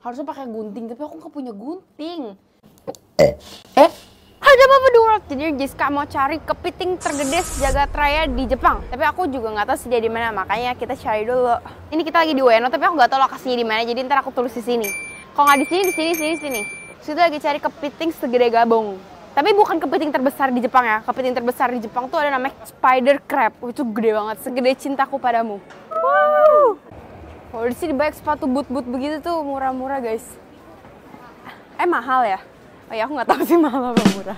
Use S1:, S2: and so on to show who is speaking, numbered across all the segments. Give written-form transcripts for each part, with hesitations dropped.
S1: Harusnya pakai gunting, tapi aku nggak punya gunting.
S2: Ada apa the world? Jadi Jessica mau cari kepiting tergede sejagat raya di Jepang. Tapi aku juga nggak tahu sih dia di mana, makanya kita cari dulu. Ini kita lagi di Ueno, tapi aku nggak tahu lokasinya di mana. Jadi ntar aku tulis di sini. Kalau nggak di sini, di sini. Situ lagi cari kepiting segede gabung. Tapi bukan kepiting terbesar di Jepang ya. Kepiting terbesar di Jepang tuh ada namanya spider crab. Itu gede banget, segede cintaku padamu. Wow. Oh, di sini banyak sepatu boot-boot begitu tuh, murah-murah guys. Mahal ya? Oh ya, aku nggak tahu sih mahal apa murah.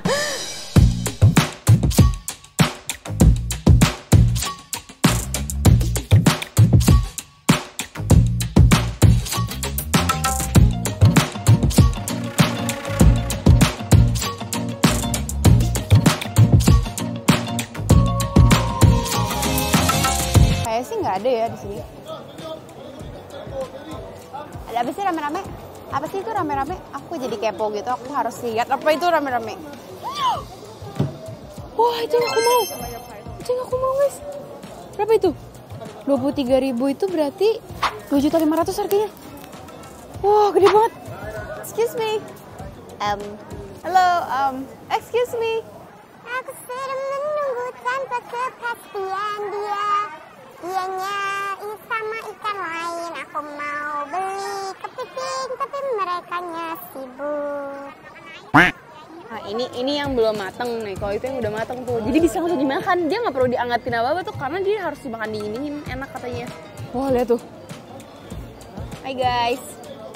S2: Kayaknya sih nggak ada ya di sini. Ada apa sih rame-rame? Apa sih itu rame-rame? Aku jadi kepo gitu, aku harus lihat apa itu rame-rame. Wah, itu yang aku mau. Itu yang aku mau guys. Berapa itu? 23.000 itu berarti 2.500.000 harganya. Wah, gede banget. Excuse me. Hello, excuse me.
S3: Aku sering menunggu tanpa kepastian dia. Dianya sama ikan lain. Aku mau beli kepiting tapi merekanya sibuk.
S2: Nah, ini yang belum mateng nih. Kalau itu yang udah mateng tuh, jadi bisa langsung dimakan. Dia nggak perlu diangkatin apa-apa tuh, karena dia harus dimakan dingin, enak katanya. Wah, lihat tuh. Hai guys.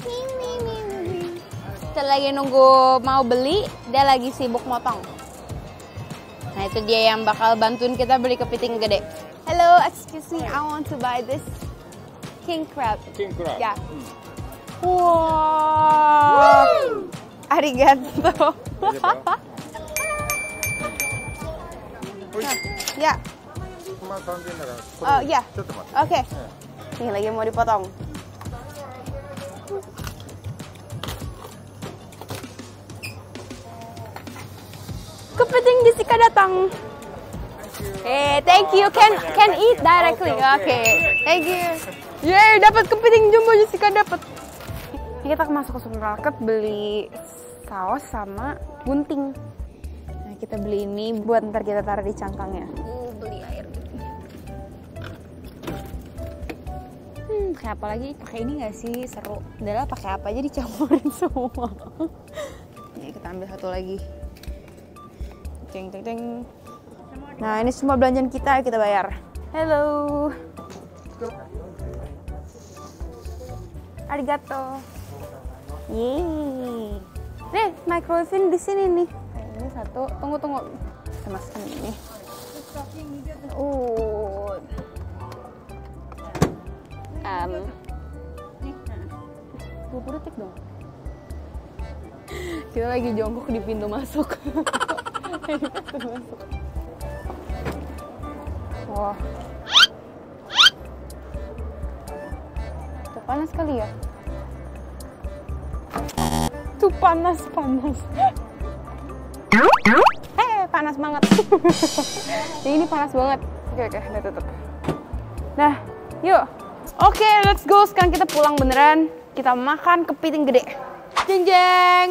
S2: Kita lagi nunggu mau beli, dia lagi sibuk motong. Nah, itu dia yang bakal bantuin kita beli kepiting gede. Hello, excuse me, I want to buy this king crab.
S4: King crab.
S2: Yeah. Wow. Arigato. Ya. Oh ya. Oke. Nih lagi mau dipotong. Kepiting Jessica datang. Thank you. Can eat directly. Oke. Thank you. Yeay, dapat kepiting jumbo Jessica dapat. Kita masuk ke supermarket beli saus sama gunting. Nah, kita beli ini buat ntar kita taruh di cangkangnya. Beli air. Kayak apa lagi? Pakai ini nggak sih? Seru. Udahlah, pakai apa aja dicampurin semua. Nih, kita ambil satu lagi. Ceng. Nah, ini semua belanjaan kita bayar. Hello. Arigato. Yeay. Nih, microwave di sini nih. Ini satu. Tunggu. Kita masukin ini. Gue detik dong. Kita lagi jongkok di pintu masuk. Wah. Tuh panas kali ya. Tuh panas. Panas banget. Ini panas banget. Oke, udah tutup. Nah, yuk. Oke, let's go. Sekarang kita pulang beneran. Kita makan kepiting gede. Jeng.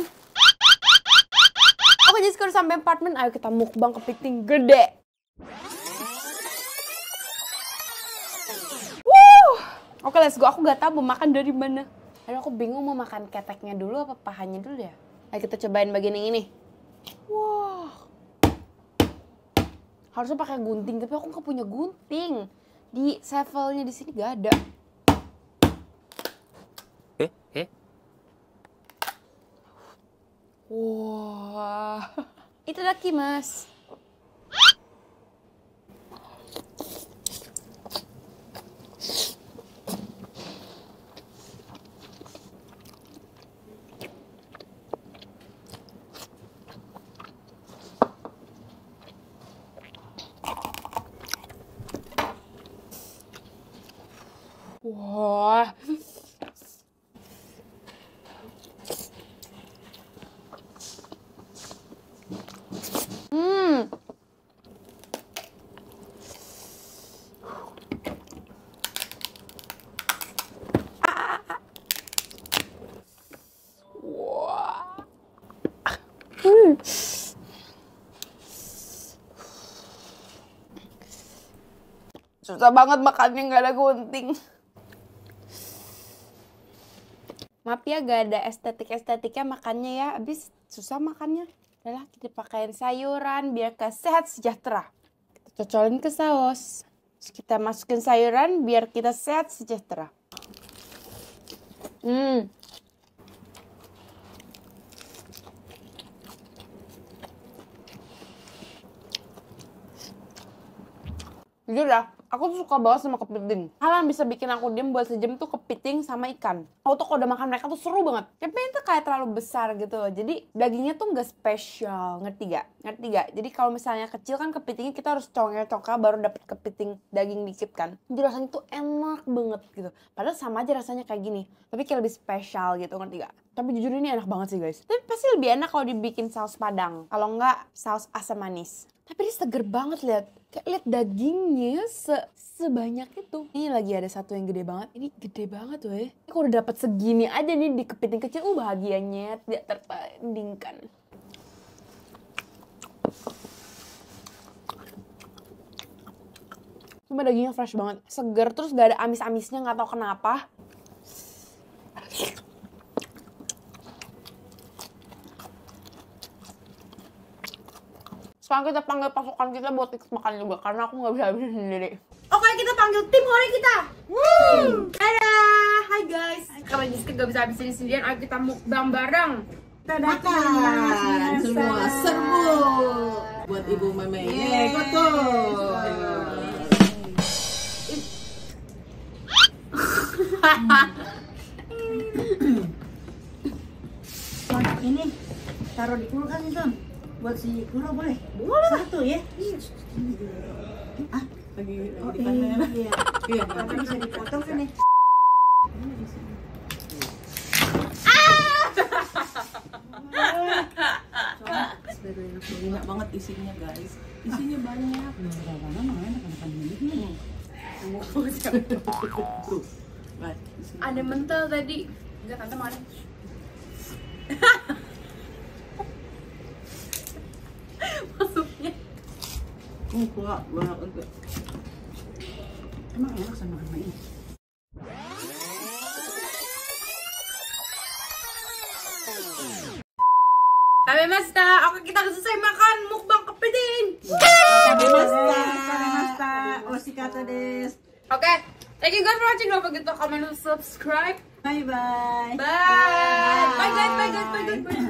S2: Oke, jadi sekarang sampai apartemen. Ayo kita mukbang kepiting gede. Oke, let's go. Aku gak tahu mau makan dari mana. Aduh, aku bingung mau makan keteknya dulu apa pahanya dulu ya. Ayo kita cobain bagian yang ini. Wah. Harusnya pakai gunting, tapi aku nggak punya gunting. Di sevelnya di sini gak ada. Wah. Itu lagi, Mas. Wah.
S1: Susah banget makannya nggak ada gunting. Maaf ya gak ada estetiknya makannya ya. Abis susah makannya. Udahlah kita pakaiin sayuran biar sehat sejahtera. Kita cocolin ke saus. Terus kita masukin sayuran biar kita sehat sejahtera. Jujur ya, aku tuh suka banget sama kepiting. Hal yang bisa bikin aku diem buat sejam tuh kepiting sama ikan. Aku tuh kalau udah makan mereka tuh seru banget. Kepiting tuh kayak terlalu besar gitu loh. Jadi dagingnya tuh nggak spesial, ngerti gak? Jadi kalau misalnya kecil kan kepitingnya kita harus congkel-congkel baru dapet kepiting daging dikit kan. Jadi rasanya tuh enak banget gitu. Padahal sama aja rasanya kayak gini, tapi kayak lebih spesial gitu, ngerti gak? Tapi jujur ini enak banget sih guys. Tapi pasti lebih enak kalau dibikin saus padang. Kalau nggak saus asam manis. Tapi ini seger banget lihat. Kayak lihat dagingnya sebanyak itu. Ini lagi ada satu yang gede banget. Ini gede banget weh. Kalau udah dapat segini aja nih di kepiting kecil, bahagianya tidak tertandingkan. Cuma dagingnya fresh banget, seger terus gak ada amis-amisnya, nggak tahu kenapa. Sekarang kita panggil pasukan kita buat ikut makan juga, karena aku nggak bisa habisin sendiri. Oke, kita panggil tim hore kita. Dadah, hai guys. Karena Jessica nggak bisa habisin sendirian, ayo kita mukbang bareng.
S4: Makan semua serbu buat ibu meme.
S5: Ini taruh di kulkas itu buat si Kuro boleh? Boleh. Satu ya?
S4: Lagi
S5: Oh
S4: di panen.
S5: iya.
S4: Iya.
S5: Tapi bisa dipotong kan ya?
S4: Banyak banget isinya guys. Isinya banyak. Tuh.
S1: Ada mental tadi. Enggak, tante mau. Masuknya.
S4: Kuat banget untuk.
S5: Emang enak sama ini.
S1: Kamemasta, oke kita udah selesai makan mukbang kepiting.
S5: Kamemasta. Oshikatta desu.
S1: Oke, thank you guys for watching. Don't forget to comment and subscribe.
S5: Bye bye.
S1: Bye. Bye guys, bye guys, bye guys. Bye.